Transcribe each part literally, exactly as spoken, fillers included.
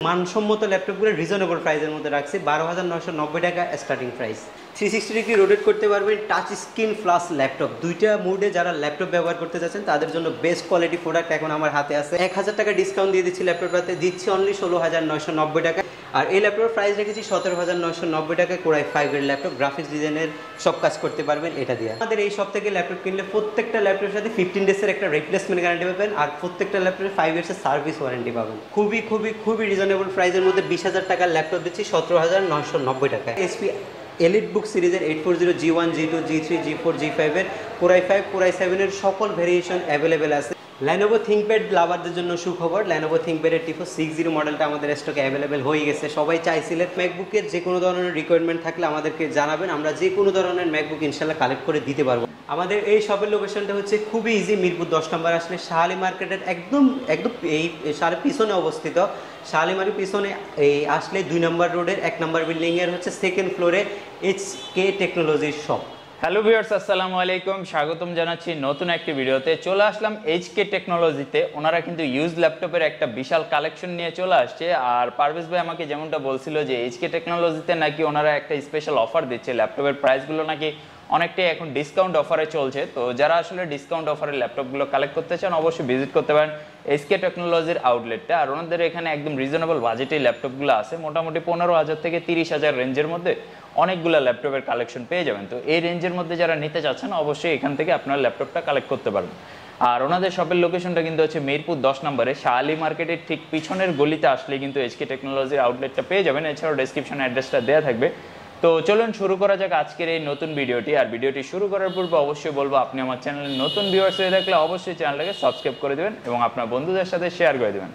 মানসম্মত ল্যাপটপগুলো রিজনেবল প্রাইসের মধ্যে রাখছি, বারো হাজার নয়শো নব্বই টাকা starting price. Three sixty degree rotate করতে পারবেন, টাচ স্ক্রিন প্লাস ল্যাপটপ, দুইটা মুডে যারা ল্যাপটপ ব্যবহার করতে যাচ্ছেন তাদের জন্য বেস্ট কোয়ালিটি প্রোডাক্ট এখন আমার হাতে আছে। এক হাজার টাকা ডিসকাউন্ট দিয়ে দিচ্ছি ল্যাপটপটাতে, দিচ্ছি অনলি ষোলো হাজার নয়শো নব্বই টাকা। আর এই ল্যাপটপের প্রাইস রেখেছি সতেরো হাজার নয়শো নব্বই টাকা। কোরাই ফাইভের ল্যাপটপ, গ্রাফিক্স ডিজাইনের সব কাজ করতে পারবেন এটা দিয়ে। আমাদের এই সব থেকে ল্যাপটপ কিনলে প্রত্যেকটা ল্যাপটপের সাথে ফিফটিন ডেজের একটা রিপ্লেসমেন্ট গ্যারান্টি পাবেন, আর প্রত্যেকটা ল্যাপটপে ফাইভ ইয়ার্সের সার্ভিস ওয়ারেন্টি পাবেন। খুবই খুবই খুবই রিজনেবল প্রাইসের মধ্যে বিশ হাজার টাকার ল্যাপটপ দিচ্ছি সতেরো হাজার নয়শো নব্বই টাকা। এইচপি এলিট বুক সিরিজের eight four zero G one G two G three G four G ফাইভের কোরাই ফাইভ কোরাই সেভেনের সকল ভেরিয়েশন অ্যাভেলেবেল আছে। ল্যানোভো থিংকপ্যাড লাভারদের জন্য সুখবর, ল্যানোভো থিংকপ্যাডের টিফো সিক্স জিরো মডেলটা আমাদের স্টকে অ্যাভেলেবেল হয়ে গেছে। সবাই চাইছিলেন ম্যাকবুকের যে কোনো ধরনের রিকোয়ারমেন্ট থাকলে আমাদেরকে জানাবেন, আমরা যে কোনো ধরনের ম্যাকবুক ইনশাল্লাহ কালেক্ট করে দিতে পারবো। আমাদের এই শপের লোকেশনটা হচ্ছে খুবই ইজি, মিরপুর দশ নম্বর আসলে শাহালি মার্কেটের একদম একদম এই সারের পিছনে অবস্থিত। শাহালিমারির পিছনে এই আসলে দুই নম্বর রোডের এক নম্বর বিল্ডিংয়ের হচ্ছে সেকেন্ড ফ্লোরে এইচ কে টেকনোলজির শপ। হ্যালো ভিউয়ার্স, আসসালামু আলাইকুম, স্বাগতম জানাচ্ছি নতুন একটি ভিডিওতে। চলে আসলাম এইচ কে টেকনোলজিতে। ওনারা কিন্তু ইউজ ল্যাপটপের একটা বিশাল কালেকশন নিয়ে চলে আসছে। আর পারভেজ ভাই আমাকে যেমনটা বলছিল যে এইচ কে টেকনোলজিতে নাকি ওনারা একটা স্পেশাল অফার দিচ্ছে, ল্যাপটপের প্রাইসগুলো নাকি অনেকটাই এখন ডিসকাউন্ট অফারে চলছে। তো যারা আসলে ডিসকাউন্ট অফারের ল্যাপটপগুলো কালেক্ট করতে চান অবশ্যই ভিজিট করতে পারেন এইচ কে টেকনোলজির আউটলেটটা। আর ওনাদের এখানে একদম রিজনেবল বাজেটেই ল্যাপটপগুলো আছে, মোটামুটি পনেরো হাজার থেকে তিরিশ হাজার রেঞ্জের মধ্যে অনেকগুলো ল্যাপটপের কালেকশন পেয়ে যাবেন। তো এই রেঞ্জের মধ্যে যারা নিতে চাচ্ছেন অবশ্যই এখান থেকে আপনার ল্যাপটপটা কালেক্ট করতে পারবেন। আর ওনাদের শপের লোকেশনটা কিন্তু হচ্ছে মিরপুর দশ নম্বরে শাহালি মার্কেটের ঠিক পিছনের গলিতে আসলে কিন্তু এইচ কে টেকনোলজির আউটলেটটা পেয়ে যাবেন। এছাড়াও ডেসক্রিপশনে অ্যাড্রেসটা দেওয়া থাকবে। তো চলুন শুরু করা যাক আজকের এই নতুন ভিডিওটি। আর ভিডিওটি শুরু করার পূর্বে অবশ্যই বলবো, আপনি আমার চ্যানেলের নতুন ভিউয়ার্স হয়ে থাকলে অবশ্যই চ্যানেলটাকে সাবস্ক্রাইব করে দেবেন এবং আপনার বন্ধুদের সাথে শেয়ার করে দেবেন।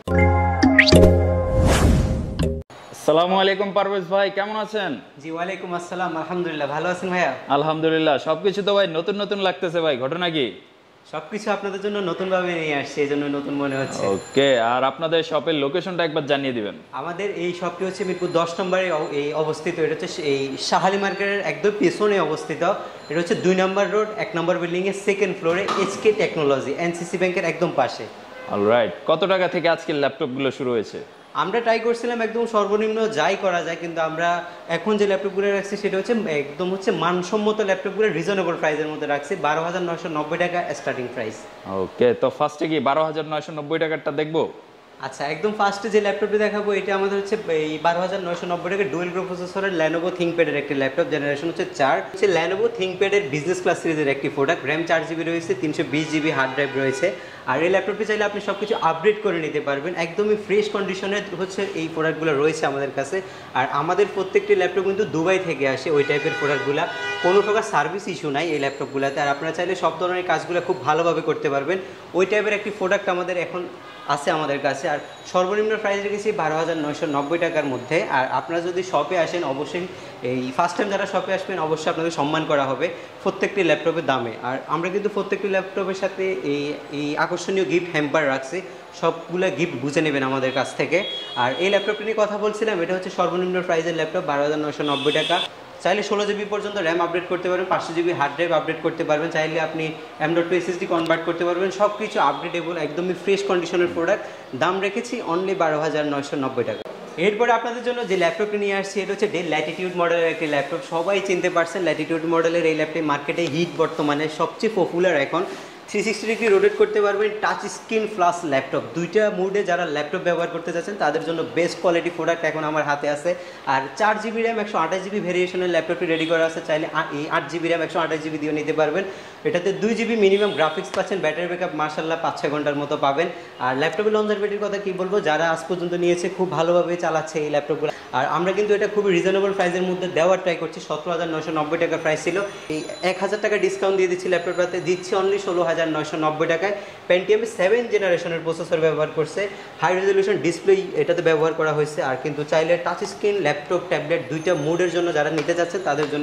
আসসালামু আলাইকুম পারভেজ ভাই, কেমন আছেন? জি ওয়ালাইকুম আসসালাম, আলহামদুলিল্লাহ। ভালো আছেন ভাইয়া? আলহামদুলিল্লাহ। সবকিছু তো ভাই নতুন নতুন লাগতেছে ভাই, ঘটনা কি? সবকিছু আপনাদের জন্য নতুন ভাবে নিয়ে আসছে, এই জন্য নতুন মনে হচ্ছে। ওকে, আর আপনাদের শপের লোকেশনটা একবার জানিয়ে দিবেন। আমাদের এই শপটি হচ্ছে মিরপুর দশ নম্বরে এই অবস্থিত। এটা হচ্ছে এই শাহালি মার্কেটের একদম পেছনে অবস্থিত। এটা হচ্ছে দুই নম্বর রোড এক নম্বর বিল্ডিং এর সেকেন্ড ফ্লোরে এইচ কে টেকনোলজি, এনসিসি ব্যাংকের একদম পাশে। অলরাইট, কত টাকা থেকে আজকের ল্যাপটপগুলো শুরু হয়েছে? আমরা ট্রাই করছিলাম একদম সর্বনিম্ন যাই করা যায়, কিন্তু আমরা এখন যে ল্যাপটপগুলো রাখছি সেটা হচ্ছে একদম হচ্ছে মানসম্মত ল্যাপটপগুলো রিজনেবল প্রাইসের মধ্যে রাখছি, বারো হাজার নয়শো নব্বই টাকা স্টার্টিং প্রাইস। ওকে, তো ফার্স্টে কি বারো হাজার নয়শো নব্বই টাকারটা দেখবো? আচ্ছা, একদম ফার্স্টে যে ল্যাপটপটি দেখাবো এটা আমাদের হচ্ছে এই বারো হাজার নয়শো নব্বই টাকা ডুয়েল গ্রো প্রসেসরের ল্যানোভো থিংকপ্যাডের একটি ল্যাপটপ, জেনারেশন হচ্ছে চার। হচ্ছে ল্যানোভো থিংকপ্যাডের বিজনেস ক্লাস সিরিজের একটি প্রোডাক্ট, র্যাম চার জিবি রয়েছে, তিনশো বিশ জিবি হার্ড ড্রাইভ রয়েছে। আর এই ল্যাপটপটি চাইলে আপনি সব কিছু আপডেট করে নিতে পারবেন, একদমই ফ্রেশ কন্ডিশনের হচ্ছে এই প্রোডাক্টগুলো রয়েছে আমাদের কাছে। আর আমাদের প্রত্যেকটি ল্যাপটপ কিন্তু দুবাই থেকে আসে, ওই টাইপের প্রোডাক্টগুলো, কোনো প্রকার সার্ভিস ইস্যু নাই এই ল্যাপটপগুলোতে। আর আপনারা চাইলে সব ধরনের কাজগুলো খুব ভালোভাবে করতে পারবেন, ওই টাইপের একটি প্রোডাক্ট আমাদের এখন আছে আমাদের কাছে। আর সর্বনিম্ন প্রাইস রেখেছি বারো হাজার নয়শো নব্বই টাকার মধ্যে। আর আপনারা যদি শপে আসেন অবশ্যই এই ফার্স্ট টাইম যারা শপে আসবেন অবশ্যই আপনাদের সম্মান করা হবে প্রত্যেকটি ল্যাপটপের দামে। আর আমরা কিন্তু প্রত্যেকটি ল্যাপটপের সাথে এই এই আকর্ষণীয় গিফট হ্যাম্পার রাখছি, সবগুলো গিফট বুঝে নেবেন আমাদের কাছ থেকে। আর এই ল্যাপটপটি নিয়ে কথা বলছিলাম, এটা হচ্ছে সর্বনিম্ন প্রাইসের ল্যাপটপ, বারো হাজার নয়শো নব্বই টাকা। চাইলে ষোলো জিবি পর্যন্ত র্যাম আপডেট করতে পারবেন, পাঁচশো জিবি হার্ড ড্রাইভ আপডেট করতে পারবেন, চাইলে আপনি M dot two SSD convert করতে পারবেন, সব কিছু আপডেটেবল, একদমই ফ্রেশ কন্ডিশনের প্রোডাক্ট। দাম রেখেছি অনলি বারো হাজার নয়শো নব্বই টাকা। এরপরে আপনাদের জন্য যে ল্যাপটপটি নিয়ে আসছি এটা হচ্ছে ডেল ল্যাটিটিউড মডেলের একটি ল্যাপটপ, সবাই চিনতে পারছেন ল্যাটিটিউড মডেলের এই ল্যাপটপ মার্কেটে হিট, বর্তমানে সবচেয়ে পপুলার এখন। থ্রি সিক্সটি ডিগ্রি রোটেট করতে পারবেন, টাচ স্ক্রিন প্লাস ল্যাপটপ, দুইটা মুডে যারা ল্যাপটপ ব্যবহার করতে যাচ্ছেন তাদের জন্য বেস্ট কোয়ালিটি প্রোডাক্ট এখন আমার হাতে আছে। আর চার জিবি র্যাম একশো আঠাশ জিবি ভেরিয়েশনের ল্যাপটপটি রেডি করা আছে, চাইলে এই আট জিবি র্যাম একশো আঠাশ জিবি দিয়ে নিতে পারবেন। এটাতে দুই জিবি মিনিমাম গ্রাফিক্স পাচ্ছেন, ব্যাটারি ব্যাকআপ মার্শাল্লাহ পাঁচ ছয় ঘন্টার মতো পাবেন। আর ল্যাপটপের লঞ্জারবিলিটির কথা কি বলবো, যারা আজ পর্যন্ত নিয়েছে খুব ভালোভাবে চালাচ্ছে এই ল্যাপটপগুলো। আর আমরা কিন্তু এটা খুবই রিজনেবল প্রাইসের মধ্যে দেওয়ার ট্রাই করছি, সতেরো হাজার নয়শো নব্বই টাকা প্রাইস ছিল, এই এক হাজার টাকা ডিসকাউন্ট দিয়ে দিচ্ছি ল্যাপটপটাতে, দিচ্ছি অনলি ষোলো হাজার নয়শো নব্বই টাকায়। পেন্টিয়াম সেভেন জেনারেশনের প্রসেসর ব্যবহার করছে, হাই রেজলিউশন ডিসপ্লে এটাতে ব্যবহার করা হয়েছে। আর কিন্তু চাইলে টাচ স্ক্রিন ল্যাপটপ ট্যাবলেট দুইটা মুডের জন্য যারা নিতে যাচ্ছে তাদের জন্য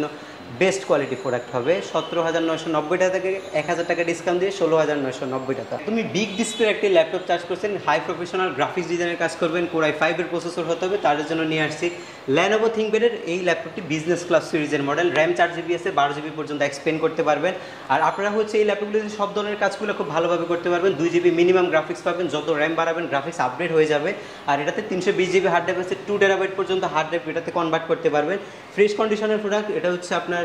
বেস্ট কোয়ালিটি প্রোডাক্ট হবে। সতেরো হাজার নয়শো নব্বই টাকা থেকে এক হাজার টাকা ডিসকাউন্ট দিয়ে ষোলো হাজার নয়শো নব্বই টাকা। তুমি বিগ ডিসপ্লে একটি ল্যাপটপ চার্জ করছেন, হাই প্রফেশনাল গ্রাফিক্স ডিজাইনের কাজ করবেন, কোরাই ফাইভের প্রসেসর হতে হবে, তার জন্য নিয়ে আসছি ল্যানোভো থিংকপ্যাডের এই ল্যাপটপটি বিজনেস ক্লাস সিরিজের মডেল, র্যাম চার জিবি আছে, বারো জিবি পর্যন্ত এক্সপেন্ড করতে পারবেন। আর আপনারা হচ্ছে এই ল্যাপটপগুলিতে সব ধরনের কাজগুলো খুব ভালোভাবে করতে পারবেন। দুই জিবি মিনিমাম গ্রাফিক্স পাবেন, যত র্যাম বাড়াবেন গ্রাফিক্স আপগ্রেড হয়ে যাবে। আর এটাতে তিনশো বিশ জিবি হার্ড ড্রাইভ আছে, টু টেরাবাইট পর্যন্ত হার্ড ড্রাইভ এটাতে কনভার্ট করতে পারবেন। ফ্রেশ কন্ডিশনের প্রোডাক্ট, এটা হচ্ছে আপনার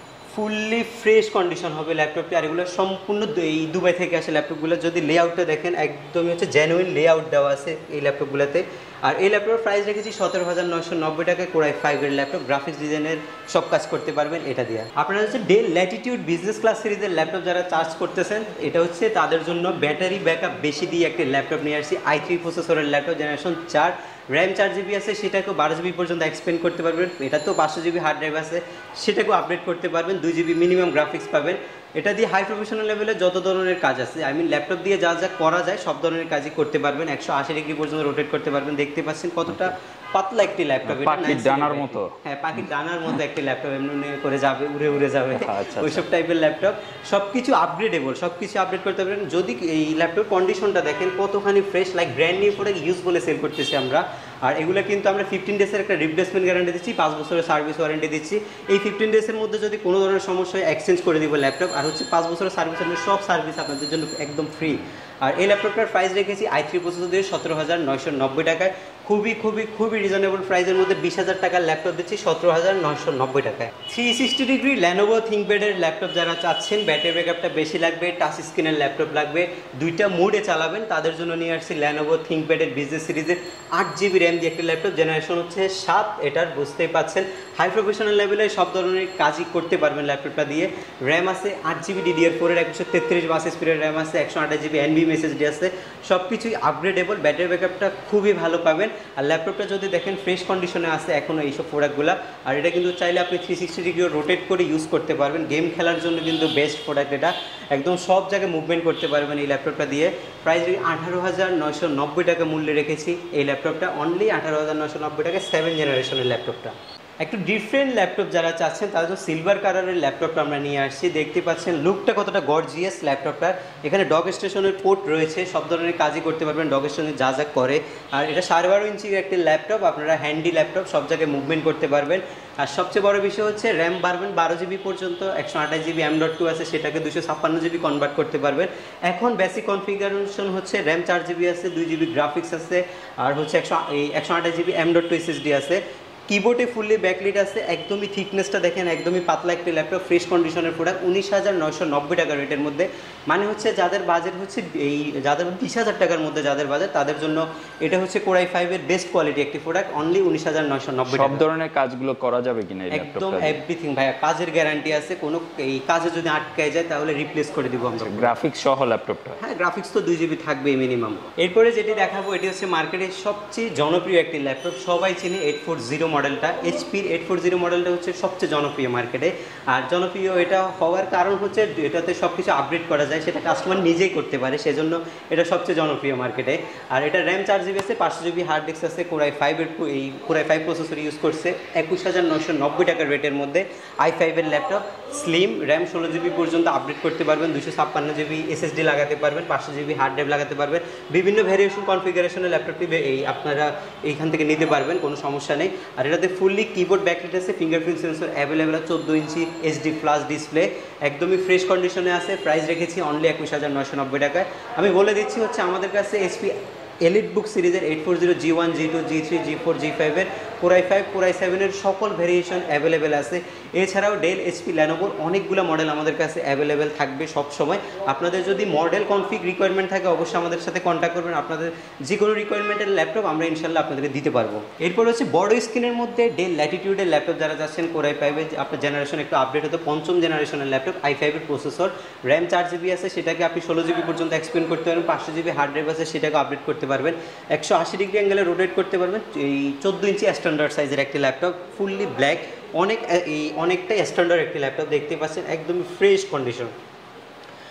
ফুললি ফ্রেশ কন্ডিশন হবে ল্যাপটপটি। আর এগুলো সম্পূর্ণ এই দুবাই থেকে আসে ল্যাপটপগুলো। যদি লেআউটটা দেখেন একদমই হচ্ছে জেনুইন লেআউট দেওয়া আছে এই ল্যাপটপগুলোতে। আর এই ল্যাপটপের প্রাইস রেখেছি সতেরো হাজার নয়শো নব্বই টাকায়, কোরাই ফাইভের ল্যাপটপ, গ্রাফিক্স ডিজাইনের সব কাজ করতে পারবেন এটা দিয়ে। আপনারা হচ্ছে ডেল ল্যাটিটিউড বিজনেস ক্লাস সিরিজের ল্যাপটপ যারা চার্জ করতেছেন, এটা হচ্ছে তাদের জন্য ব্যাটারি ব্যাকআপ বেশি দিয়ে একটি ল্যাপটপ নিয়ে আসছি। আই থ্রি প্রসেসরের ল্যাপটপ, জেনারেশন চার, র্যাম চার জিবি আছে, সেটাকেও বারো জিবি পর্যন্ত এক্সপেন্ড করতে পারবেন। এটাতেও পাঁচশো জিবি হার্ড ড্রাইভ আছে, সেটাকেও আপডেট করতে পারবেন। দুই জিবি মিনিমাম গ্রাফিক্স পাবেন। এটা দিয়ে হাই প্রফেশনাল লেভেলে যত ধরনের কাজ আছে, আই মিন ল্যাপটপ দিয়ে যা যা করা যায় সব ধরনের কাজই করতে পারবেন। একশো আশি ডিগ্রি পর্যন্ত রোটেট করতে পারবেন। দেখতে পাচ্ছেন কতটা পাতলা একটি ল্যাপটপ, পাখির ডানার মতো। হ্যাঁ, পাখির ডানার মতো একটি ল্যাপটপ, এমনি করে যাবে, উড়ে উড়ে যাবে, আচ্ছা, ওইসব টাইপের ল্যাপটপ। সব কিছু আপগ্রেডেবল, সব কিছু আপডেট করতে পারবেন। যদি এই ল্যাপটপ কন্ডিশনটা দেখেন কতখানি fresh, like brand new product use বলে সেল করতেছি আমরা। আর এগুলো কিন্তু আমরা ফিফটিন ডেজের একটা রিপ্লেসমেন্ট গ্যারান্টি দিচ্ছি, পাঁচ বছরের সার্ভিস ওয়ারেন্টি দিচ্ছি। এই ফিফটিন ডেজের মধ্যে যদি কোনো ধরনের সমস্যা হয় এক্সচেঞ্জ করে দিব ল্যাপটপ। আর হচ্ছে পাঁচ বছরের সার্ভিস ওয়ারেন্টি, সব সার্ভিস আপনাদের জন্য একদম ফ্রি। আর এই ল্যাপটপটার প্রাইস রেখেছি আই থ্রি প্রসেসর দিয়ে সতেরো হাজার নয়শো নব্বই টাকায়। খুবই খুবই খুবই রিজনেবল প্রাইসের মধ্যে বিশ হাজার টাকার ল্যাপটপ দিচ্ছি সতেরো হাজার নয়শো নব্বই টাকায়। থ্রি সিক্সটি ডিগ্রি ল্যানোভো থিংকপ্যাডের ল্যাপটপ যারা চাচ্ছেন, ব্যাটারি ব্যাকআপটা বেশি লাগবে, টাচ স্ক্রিনের ল্যাপটপ লাগবে, দুইটা মোডে চালাবেন, তাদের জন্য নিয়ে আসছি ল্যানোভো থিংকপ্যাডের বিজনেস সিরিজের আট জিবি র্যাম দিয়ে একটি ল্যাপটপ, জেনারেশন হচ্ছে সাত। এটার বুঝতেই পাচ্ছেন হাই প্রফেশনাল লেভেলে সব ধরনের কাজই করতে পারবেন ল্যাপটপটা দিয়ে। র্যাম আছে আট জিবি ডিডিআর ফোরের, একশো তেত্রিশ বাস স্পিডের র্যাম আছে, একশো আঠাশ জিবি এনভি এসএসডি আছে, সব কিছুই আপগ্রেডেবল। ব্যাটারি ব্যাকআপটা খুবই ভালো পাবেন। আর ল্যাপটপটা যদি দেখেন ফ্রেশ কন্ডিশনে আছে এখনও এইসব প্রোডাক্টগুলো। আর এটা কিন্তু চাইলে আপনি থ্রি সিক্সটি ডিগ্রি রোটেট করে ইউজ করতে পারবেন। গেম খেলার জন্য কিন্তু বেস্ট প্রোডাক্ট এটা, একদম সব জায়গায় মুভমেন্ট করতে পারবেন এই ল্যাপটপটা দিয়ে। প্রাইস আঠারো হাজার নয়শো নব্বই টাকা মূল্যে রেখেছি এই ল্যাপটপটা, অনলি আঠারো হাজার নয়শো নব্বই টাকা, সেভেন জেনারেশনের ল্যাপটপটা। একটু ডিফারেন্ট ল্যাপটপ যারা চাচ্ছেন তাদের জন্য সিলভার কালারের ল্যাপটপটা আমরা নিয়ে আসছি। দেখতে পাচ্ছেন লুকটা কতটা গর্জিয়াস ল্যাপটপটার। এখানে ডক স্টেশনের পোর্ট রয়েছে, সব ধরনের কাজই করতে পারবেন ডক স্টেশনে যা যা করে। আর এটা সাড়ে বারো ইঞ্চির একটি ল্যাপটপ, আপনারা হ্যান্ডি ল্যাপটপ, সব জায়গায় মুভমেন্ট করতে পারবেন। আর সবচেয়ে বড় বিষয় হচ্ছে র্যাম বাড়বেন বারো জিবি পর্যন্ত, একশো আঠাশ জিবি এম ডট টু আছে, সেটাকে দুশো ছাপ্পান্ন জিবি কনভার্ট করতে পারবেন। এখন বেসিক কনফিগারেশন হচ্ছে র্যাম চার জিবি আছে, দুই জিবি গ্রাফিক্স আছে, আর হচ্ছে একশো এই একশো আঠাশ GB M dot two SSD আছে। কিবোর্ডে ফুললি ব্যাকলিট আছে, একদমই থিকনেসটা দেখেন, একদমই পাতলা একটি ল্যাপটপ, ফ্রেশ কন্ডিশনের প্রোডাক্ট, উনিশ হাজার নয়শো নব্বই টাকা রেটের মধ্যে। মানে হচ্ছে যাদের বাজেট হচ্ছে এই যাদের বিশ হাজার টাকার মধ্যে যাদের বাজেট, তাদের জন্য এটা হচ্ছে কোরাই ফাইভের বেস্ট কোয়ালিটি একটি প্রোডাক্ট, অনলি উনিশ হাজার নয়শো নব্বই। সব ধরনের কাজগুলো করা যাবে কিনা এই একদম ল্যাপটপটা? এভরিথিং ভাইয়া, কাজের গ্যারান্টি আছে, কোনো এই কাজে যদি আটকায় যায় তাহলে রিপ্লেস করে দিব আমরা। গ্রাফিক্স সহ ল্যাপটপটা? হ্যাঁ, গ্রাফিক্স তো দুই জিবি থাকবেই মিনিমাম। এরপরে যেটি দেখাবো এটি হচ্ছে মার্কেটের সবচেয়ে জনপ্রিয় একটি ল্যাপটপ, সবাই চিনে এইট ফোর জিরো মডেলটা। এইচপি এইট ফোর জিরো মডেলটা হচ্ছে সবচেয়ে জনপ্রিয় মার্কেটে। আর জনপ্রিয় এটা হওয়ার কারণ হচ্ছে এটাতে সব কিছু আপডেট করা যায়, সেটা কাস্টমার নিজেই করতে পারে, সেজন্য এটা সবচেয়ে জনপ্রিয় মার্কেটে। আর এটা র্যাম চার জিবি আছে, পাঁচশো জিবি হার্ড ডিস্ক আছে, কোরাই ফাইভের এই কোরাই ফাইভ প্রসেসর ইউজ করছে, একুশ হাজার নয়শো নব্বই টাকার রেটের মধ্যে। আই ফাইভের ল্যাপটপ, স্লিম, র্যাম ষোলো জিবি পর্যন্ত আপডেট করতে পারবেন, দুশো ছাপ্পান্ন জিবি এসএসডি লাগাতে পারবেন, পাঁচশো জিবি হার্ড ড্রাইভ লাগাতে পারবেন, বিভিন্ন ভ্যারিয়েশন কনফিগারেশনের ল্যাপটপটি এই আপনারা এইখান থেকে নিতে পারবেন, কোনো সমস্যা নেই। আর এটাতে ফুললি কিবোর্ড ব্যাকলিট আছে, ফিঙ্গারপ্রিন্ট সেন্সর অ্যাভেলেবেল, চোদ্দো ইঞ্চি এইচডি প্লাস ডিসপ্লে, একদমই ফ্রেশ কন্ডিশনে আছে। প্রাইস রেখেছি অনলি একুশ হাজার নয়শো নব্বই টাকায়। আমি বলে দিচ্ছি হচ্ছে আমাদের কাছে এইচপি এলিট বুক সিরিজের eight four zero G one G two G three G four G ফাইভের কোরাই ফাইভ কোরাই সেভেনের সকল ভেরিয়েশন অ্যাভেলেবেল আছে। এছাড়াও ডেল এইচপি ল্যানোভোর অনেকগুলো মডেল আমাদের কাছে অ্যাভেলেবেল থাকবে সব সময়। আপনাদের যদি মডেল কনফিগ রিকোয়ারমেন্ট থাকে অবশ্যই আমাদের সাথে কন্ট্যাক্ট করবেন, আপনাদের যে কোনো রিকোয়ারমেন্টের ল্যাপটপ আমরা ইনশাল্লাহ আপনাদেরকে দিতে পারবো। এরপর হচ্ছে বড় স্ক্রিনের মধ্যে ডেল ল্যাটিটিউডের ল্যাপটপ যারা যাচ্ছেন, কোরাই ফাইভের আপনার জেনারেশন একটু আপডেট হতো, পঞ্চম জেনারেশনের ল্যাপটপ, আই ফাইভের প্রসেসর, র্যাম চার জিবি আছে, সেটাকে আপনি ষোলো জিবি পর্যন্ত এক্সপেন্ড করতে পারবেন, পাঁচশো জিবি হার্ড ড্রাইভ আছে, সেটাকে আপডেট করতে পারবেন, একশো আশি ডিগ্রি অ্যাঙ্গেলে রোটেট করতে পারবেন। এই চোদ্দো ইঞ্চি স্ট্যান্ডার্ড সাইজের একটি ল্যাপটপ, ফুললি ব্ল্যাক, অনেক এই অনেকটাই স্ট্যান্ডার্ড একটি ল্যাপটপ, দেখতে পাচ্ছেন একদমই ফ্রেশ কন্ডিশন।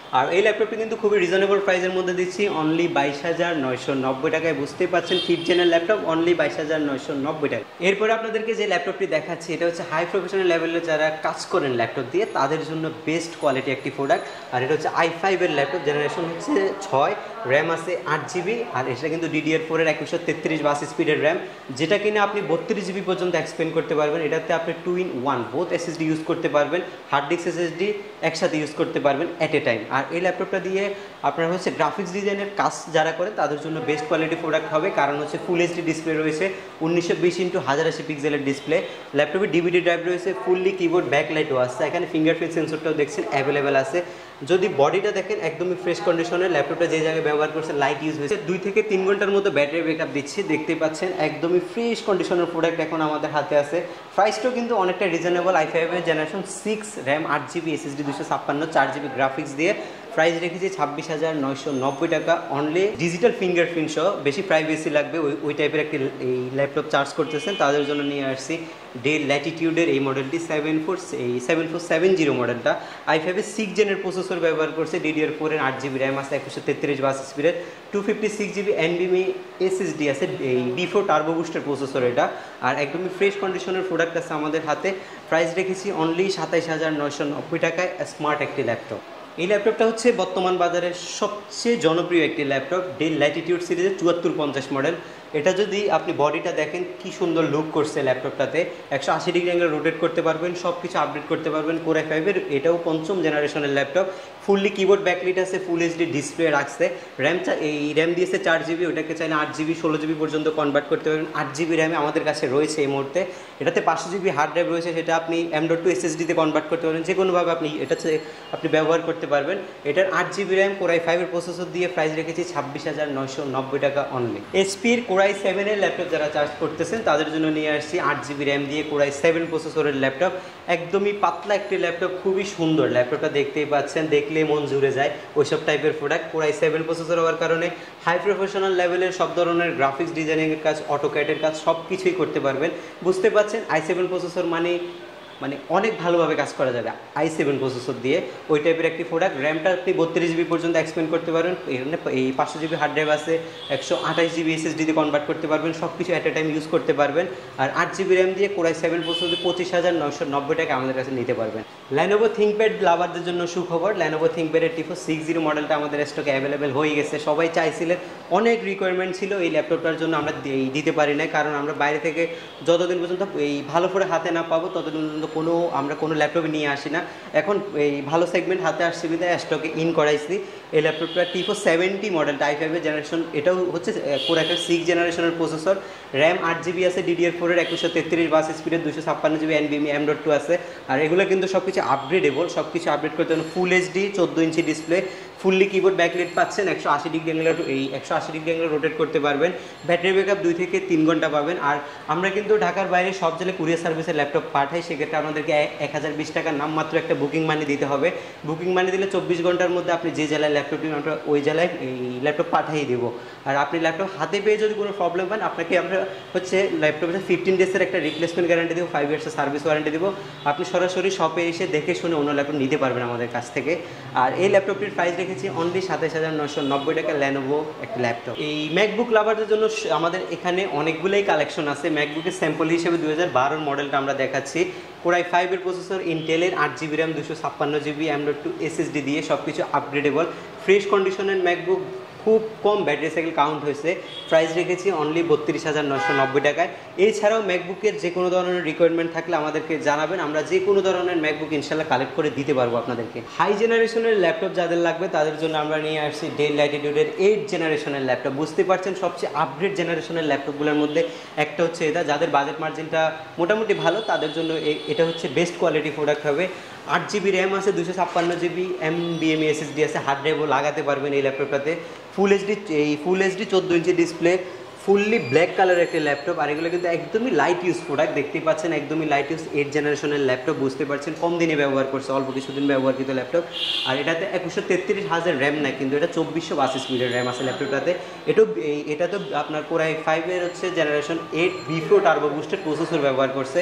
আর এই ল্যাপটপটি কিন্তু খুবই রিজনেবল প্রাইসের মধ্যে দিচ্ছি, অনলি বাইশ হাজার নয়শো নব্বই টাকায়। বুঝতেই পারছেন ফিফথ জেনের ল্যাপটপ অনলি বাইশ হাজার নয়শো নব্বই টাকা। এরপরে আপনাদেরকে যে ল্যাপটপটি দেখাচ্ছি এটা হচ্ছে হাই প্রফেশনাল লেভেলে যারা কাজ করেন ল্যাপটপ দিয়ে তাদের জন্য বেস্ট কোয়ালিটি একটি প্রোডাক্ট। আর এটা হচ্ছে আই ফাইভের ল্যাপটপ, জেনারেশন হচ্ছে ছয়, র্যাম আছে আট জিবি, আর এটা কিন্তু ডিডিআর ফোরের একুশশো তেত্রিশ বাস স্পিডের র্যাম, যেটা কিনা আপনি বত্রিশ জিবি পর্যন্ত এক্সপেন্ড করতে পারবেন। এটাতে আপনি two in one both SSD use করতে পারবেন, হার্ড ডিস্ক এসএসডি একসাথে ইউজ করতে পারবেন অ্যাট এ টাইম। আর এই ল্যাপটপটা দিয়ে আপনার হচ্ছে গ্রাফিক্স ডিজাইনের কাজ যারা করেন তাদের জন্য বেস্ট কোয়ালিটি প্রোডাক্ট হবে, কারণ হচ্ছে ফুল এইচডি ডিসপ্লে রয়েছে, উনিশশো বিশ ইন্টু হাজার আশি পিক্সেলের ডিসপ্লে। ল্যাপটপে ডিভিডি ড্রাইভ রয়েছে, ফুললি কিবোর্ড ব্যাকলাইটও আছে, এখানে ফিঙ্গারপ্রিন্ট সেন্সরটাও দেখছেন অ্যাভেলেবেল আছে। যদি বডিটা দেখেন একদমই ফ্রেশ কন্ডিশনের, ল্যাপটপটা যে জায়গায় ব্যবহার করছে লাইট ইউজ হয়েছে, দুই থেকে তিন ঘন্টার মতো ব্যাটারি ব্যাকআপ দিচ্ছি। দেখতেই পাচ্ছেন একদমই ফ্রেশ কন্ডিশনের প্রোডাক্ট এখন আমাদের হাতে আছে। প্রাইসটাও কিন্তু অনেকটা রিজনেবল, আই ফাইভের জেনারেশন সিক্স, র্যাম আট জিবি, এসএসডি দুশো ছাপ্পান্ন, চার জিবি গ্রাফিক্স দিয়ে। প্রাইস রেখেছি ছাব্বিশ হাজার নয়শো নব্বই টাকা অনলি। ডিজিটাল ফিঙ্গারপ্রিন্ট সহ, বেশি প্রাইভেসি লাগবে ওই ওই টাইপের একটি এই ল্যাপটপ চার্জ করতেছেন তাদের জন্য নিয়ে আসছি ডেল ল্যাটিটিউডের এই মডেলটি, সেভেন ফোর এই সেভেন ফোর সেভেন জিরো মডেলটা। আই ফাইভের সিক্স জেনের প্রসেসর ব্যবহার করছে, ডিডিআর ফোরের আট জিবি র্যাম আছে, একশো তেত্রিশ বাস স্পিডের, টু ফিফটি সিক্স জিবি এনবিএমই এসএসডি আছে, এই বি ফোর টার্বো বুস্টের প্রসেসর এটা। আর একদমই ফ্রেশ কন্ডিশনের প্রোডাক্ট আছে আমাদের হাতে। প্রাইস রেখেছি অনলি সাতাইশ হাজার নয়শো নব্বই টাকায়, স্মার্ট একটি ল্যাপটপ। এই ল্যাপটপটা হচ্ছে বর্তমান বাজারের সবচেয়ে জনপ্রিয় একটি ল্যাপটপ, ডেল ল্যাটিটিউড সিরিজের চুয়াত্তর পঞ্চাশ মডেল। এটা যদি আপনি বডিটা দেখেন কি সুন্দর লুক করছে ল্যাপটপটাতে, একশো আশি ডিগ্রি অ্যাঙ্গেল রোটেট করতে পারবেন, সব কিছু আপডেট করতে পারবেন। কোর আই ফাইভের এটাও পঞ্চম জেনারেশনের ল্যাপটপ, ফুললি কিবোর্ড ব্যাকলিট আছে, ফুল এইচডি ডিসপ্লে রাখছে, র্যাম এই র্যাম দিয়েছে চার জিবি, ওটাকে চাইলে আট জিবি ষোলো জিবি পর্যন্ত কনভার্ট করতে পারবেন। আট জিবি র্যামে আমাদের কাছে রয়েছে এই মুহূর্তে, এটাতে পাঁচশো জিবি হার্ড ড্রাইভ রয়েছে, সেটা আপনি এম ডট টু এসএসডিতে কনভার্ট করতে পারবেন, যে কোনোভাবে আপনি এটা আপনি ব্যবহার করতে পারবেন। এটার আট জিবি র্যাম, কোর আই ফাইভের প্রসেসর দিয়ে প্রাইস রেখেছি ছাব্বিশ হাজার নয়শো নব্বই টাকা অনলি। এইচপির কোর আই সেভেনের ল্যাপটপ যারা চার্জ করতেছেন তাদের জন্য নিয়ে আসছি আট জিবি র্যাম দিয়ে core i seven processor laptop, একদমই পাতলা একটি ল্যাপটপ, খুবই সুন্দর ল্যাপটপটা, দেখতেই পাচ্ছেন, দেখলে মন জুড়ে যায় ওইসব টাইপের product. Core i seven processor হওয়ার কারণে হাই প্রফেশনাল লেভেলের সব ধরনের গ্রাফিক্স ডিজাইনিংয়ের কাজ, অটোক্যাডের কাজ সব কিছুই করতে পারবেন। বুঝতে পারছেন আই সেভেন প্রসেসর মানে মানে অনেক ভালোভাবে কাজ করা যাবে আই সেভেন প্রসেসর দিয়ে, ওই টাইপের একটি প্রোডাক্ট। র্যামটা আপনি বত্রিশ জিবি পর্যন্ত এক্সপেন্ড করতে পারবেন, এখানে এই পাঁচশো জিবি হার্ড ড্রাইভ আছে, একশো আঠাশ জিবি এসএসডিতে কনভার্ট করতে পারবেন, সব কিছু অ্যাট এ টাইম ইউজ করতে পারবেন। আর আট জিবি র্যাম দিয়ে কোর আই সেভেন প্রসেসর পঁচিশ হাজার নয়শো নব্বই টাকা আমাদের কাছে নিতে পারবেন। ল্যানোভো থিঙ্কপ্যাড লাভারদের জন্য সুখবর, ল্যানোভো থিঙ্কপ্যাডের টিফো সিক্স জিরো মডেলটা আমাদের স্টকে অ্যাভেলেবেল হয়ে গেছে। সবাই চাইছিলেন, অনেক রিকোয়ারমেন্ট ছিল এই ল্যাপটপটার জন্য, আমরা দিতে পারি না, কারণ আমরা বাইরে থেকে যতদিন পর্যন্ত এই ভালো করে হাতে না পাবো ততদিন পর্যন্ত কোনো আমরা কোনো ল্যাপটপে নিয়ে আসি না। এখন এই ভালো সেগমেন্ট হাতে আসছে বিধায় স্টকে ইন করাইছি এই ল্যাপটপটা। টিফো সেভেন্টি মডেলটা, আই ফাইভের জেনারেশন, এটাও হচ্ছে কোর আই ফাইভ সিক্স জেনারেশনের প্রসেসর, র্যাম আট জিবি আছে, ডিডিআর ফোরের একুশশো তেত্রিশ বাস স্পিডের, দুশো ছাপ্পান্ন জিবি এনবিএমই এম ডট টু আছে। আর এগুলো কিন্তু সব কিছু আপগ্রেডেবল, সব কিছু আপডেট করতে হবে। ফুল এইচডি চোদ্দো inch display, fully keyboard backlight পাচ্ছেন, একশো আশি ডিগ্রি অ্যাঙ্গেল এই একশো আশি ডিগ্রি অ্যাঙ্গেল রোটেট করতে পারবেন, ব্যাটারি ব্যাকআপ দুই থেকে তিন ঘন্টা পাবেন। আর আমরা কিন্তু ঢাকার বাইরে সব জেলায় কুরিয়ার সার্ভিসের ল্যাপটপ পাঠাই, সেক্ষেত্রে আপনাদেরকে এক হাজার বিশ টাকার নামমাত্র একটা বুকিং মানি দিতে হবে। বুকিং মানি দিলে চব্বিশ ঘন্টার মধ্যে আপনি যে জেলায় ল্যাপটপ নেবেন আমরা ওই জেলায় এই ল্যাপটপ পাঠিয়ে দেবো। আর আপনি ল্যাপটপ হাতে পেয়ে যদি কোনো প্রবলেম পান, আপনাকে আমরা হচ্ছে ল্যাপটপের ফিফটিন ডেজের একটা রিপ্লেসমেন্ট গ্যারান্টি দেবো, ফাইভ ইয়ার্সের সার্ভিস ওয়ারেন্টি দেবো। আপনি সরাসরি শপে এসে দেখে শুনে অন্য ল্যাপটপ নিতে পারবেন আমাদের কাছ থেকে। আর এই ল্যাপটপটির প্রাইস রেখেছি অনলি সাতাইশ হাজার নয়শো নব্বই টাকা, ল্যানোভো একটা ল্যাপটপ। এই ম্যাকবুক লাভারদের জন্য আমাদের এখানে অনেকগুলোই কালেকশন আছে। ম্যাকবুকের স্যাম্পল হিসেবে দুই হাজার বারোর মডেলটা আমরা দেখাচ্ছি, কোর আই ফাইভের প্রসেসর, ইন্টেলের আট জিবি র্যাম, দুশো ছাপ্পান্ন GB M dot two SSD দিয়ে, সব কিছু আপগ্রেডেবল, ফ্রেশ কন্ডিশনের ম্যাকবুক, খুব কম ব্যাটারি সাইকেল কাউন্ট হয়েছে। প্রাইস রেখেছি অনলি বত্রিশ হাজার নয়শো নব্বই টাকায়। এছাড়াও ম্যাকবুকের যে কোনো ধরনের রিকোয়ারমেন্ট থাকলে আমাদেরকে জানাবেন, আমরা যে কোনো ধরনের ম্যাকবুক ইনশাল্লাহ কালেক্ট করে দিতে পারবো আপনাদেরকে। হাই জেনারেশনের ল্যাপটপ যাদের লাগবে তাদের জন্য আমরা নিয়ে আসছি ডেল ল্যাটিটিউডের এইট জেনারেশনের ল্যাপটপ। বুঝতে পারছেন সবচেয়ে আপগ্রেড জেনারেশনের ল্যাপটপগুলোর মধ্যে একটা হচ্ছে এটা, যাদের বাজেট মার্জিনটা মোটামুটি ভালো তাদের জন্য এটা হচ্ছে বেস্ট কোয়ালিটি প্রোডাক্ট হবে। আট জিবি র্যাম আছে, দুশো ছাপ্পান্ন জিবি এমবিএমই এসএসডি আছে, হার্ড ড্রাইভও লাগাতে পারবেন এই ল্যাপটপটাতে। ফুল এইচডি এই ফুল এইচডি চোদ্দো ইঞ্চি ডিসপ্লে, ফুললি ব্ল্যাক কালারের একটি ল্যাপটপ। আর এগুলো কিন্তু একদমই লাইট ইউজ প্রোডাক্ট, দেখতেই পাচ্ছেন একদমই লাইট ইউজ এইট জেনারেশনের ল্যাপটপ। বুঝতে পারছেন কম দিনে ব্যবহার করছে, অল্প কিছুদিন ব্যবহারকৃত ল্যাপটপ। আর এটাতে একুশশো তেত্রিশ হাজার র্যাম না, কিন্তু এটা চব্বিশশো বাস স্পিডের র্যাম আছে ল্যাপটপটাতে। এটাও এটা তো আপনার কোর আই ফাইভের হচ্ছে generation eight B four turbo বুস্টের প্রসেসর ব্যবহার করছে।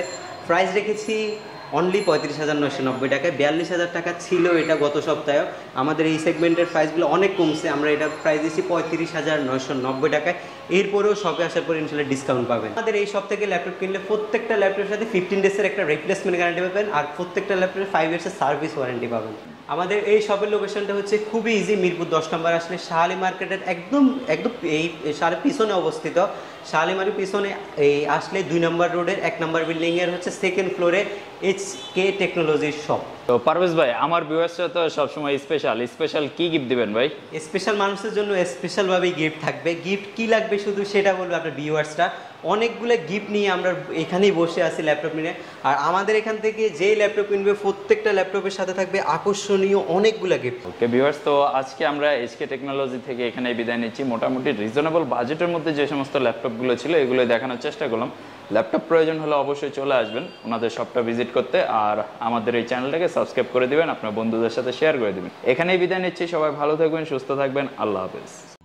প্রাইস রেখেছি অনলি পঁয়ত্রিশ হাজার নয়শো নব্বই টাকায়। বিয়াল্লিশ হাজার টাকা ছিল এটা গত সপ্তাহে, আমাদের এই সেগমেন্টের প্রাইসগুলো অনেক কমছে, আমরা এটা প্রাইস দিচ্ছি পঁয়ত্রিশ হাজার নয়শো নব্বই টাকায়। এরপরেও শপে আসার পর ইনশাল্লাহ ডিসকাউন্ট পাবেন। আমাদের এই সব থেকে ল্যাপটপ কিনলে প্রত্যেকটা ল্যাপটপের সাথে ফিফটিন ডেজের একটা রিপ্লেসমেন্ট গ্যারান্টি পাবেন, আর প্রত্যেকটা ল্যাপটপের ফাইভ ইয়ার্সের সার্ভিস ওয়ারেন্টি পাবেন। আমাদের এই শপের লোকেশনটা হচ্ছে খুবই ইজি, মিরপুর দশ নম্বর আসলে শাহালি মার্কেটের একদম একদম এই শালের পিছনে অবস্থিত। শাহালিমারির পিছনে এই আসলে দুই নম্বর রোডের এক নম্বর বিল্ডিংয়ের হচ্ছে সেকেন্ড ফ্লোরে এইচ কে টেকনোলজির শপ। তো পারভেজ ভাই, আমার ভিউয়ার্সরা তো সবসময় স্পেশাল স্পেশাল কি গিফট দিবেন ভাই? স্পেশাল মানুষের জন্য স্পেশালভাবেই গিফট থাকবে। গিফট কি লাগবে শুধু সেটা বলবে আপনার ভিউয়ার্সরা। অনেকগুলো গিফট নিয়ে আমরা এখানেই বসে আছি ল্যাপটপ নিয়ে, আর আমাদের এখান থেকে যেই ল্যাপটপ কিনবে প্রত্যেকটা ল্যাপটপের সাথে থাকবে আকর্ষণীয় অনেকগুলো গিফট। ওকে ভিউয়ার্স, তো আজকে আমরা এইচকে টেকনোলজি থেকে এখানে বিদায় নিচ্ছি। মোটামুটি রিজনেবল বাজেটের মধ্যে যে সমস্ত ল্যাপটপগুলো ছিল এগুলো দেখানোর চেষ্টা করলাম। ল্যাপটপ প্রয়োজন হলে অবশ্যই চলে আসবেন ওনাদের শপটা ভিজিট করতে, আর আমাদের এই চ্যানেলটাকে সাবস্ক্রাইব করে দিবেন, আপনার বন্ধুদের সাথে শেয়ার করে দিবেন। এখানেই বিদায় নিচ্ছি, সবাই ভালো থাকবেন, সুস্থ থাকবেন, আল্লাহ হাফেজ।